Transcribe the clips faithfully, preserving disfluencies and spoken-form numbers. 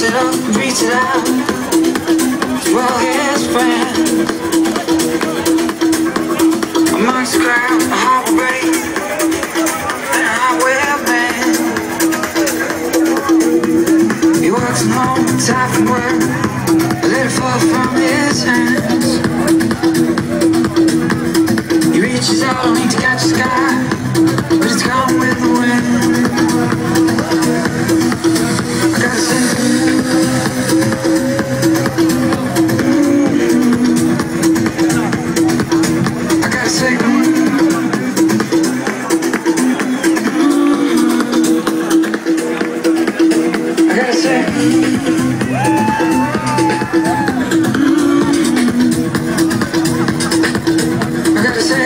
Reach it up, reach it out for all his friends. Amongst the crowd, a heart will break and a heart will bend. He works from home, tired from work, let it fall from his hands. He reaches out only to catch the sky, but it's gone with the wind. I gotta say, I gotta say, I gotta say, I gotta say,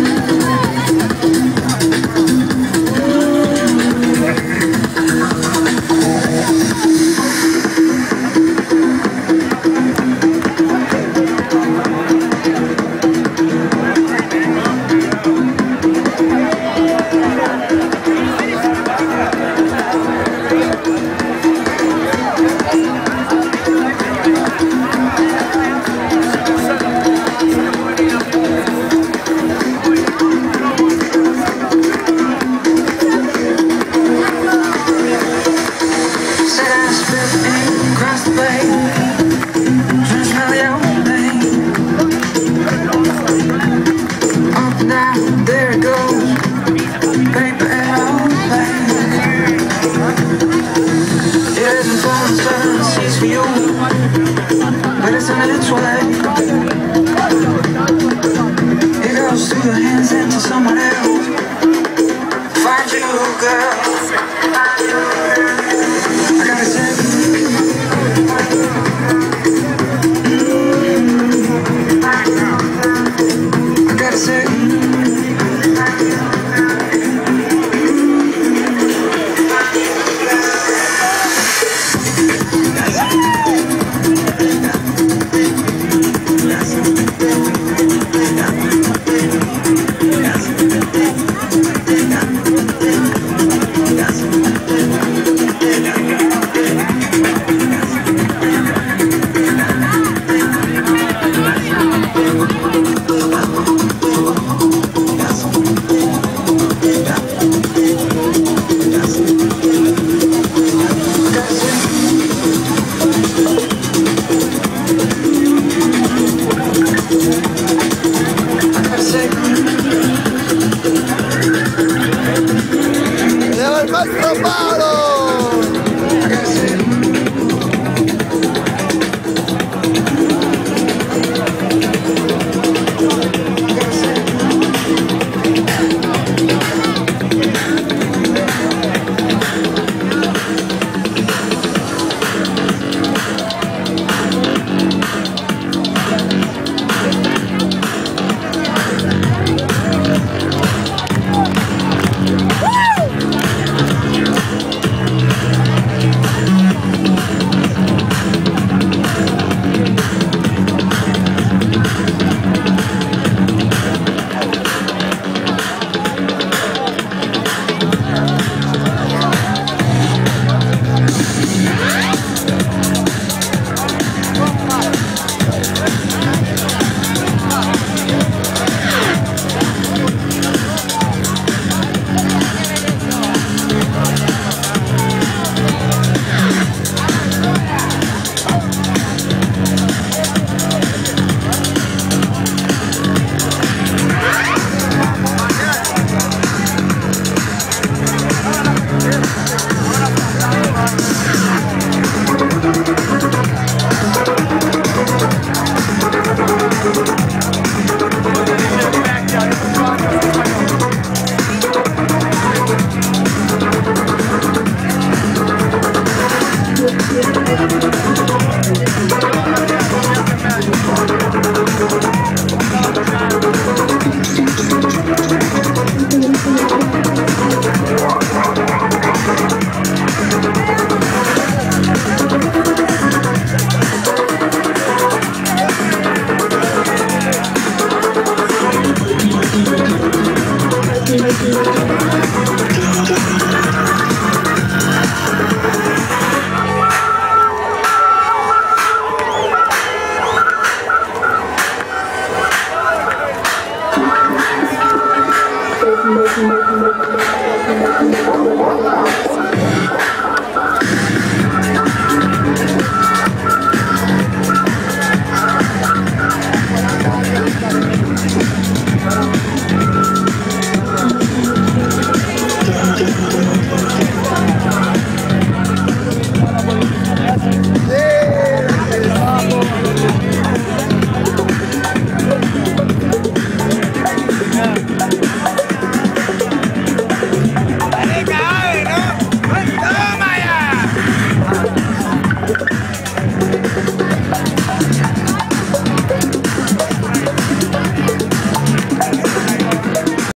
but it's on its way. It goes through your hands into someone else. Find you, girl. I gotta say, I gotta say, Yeah.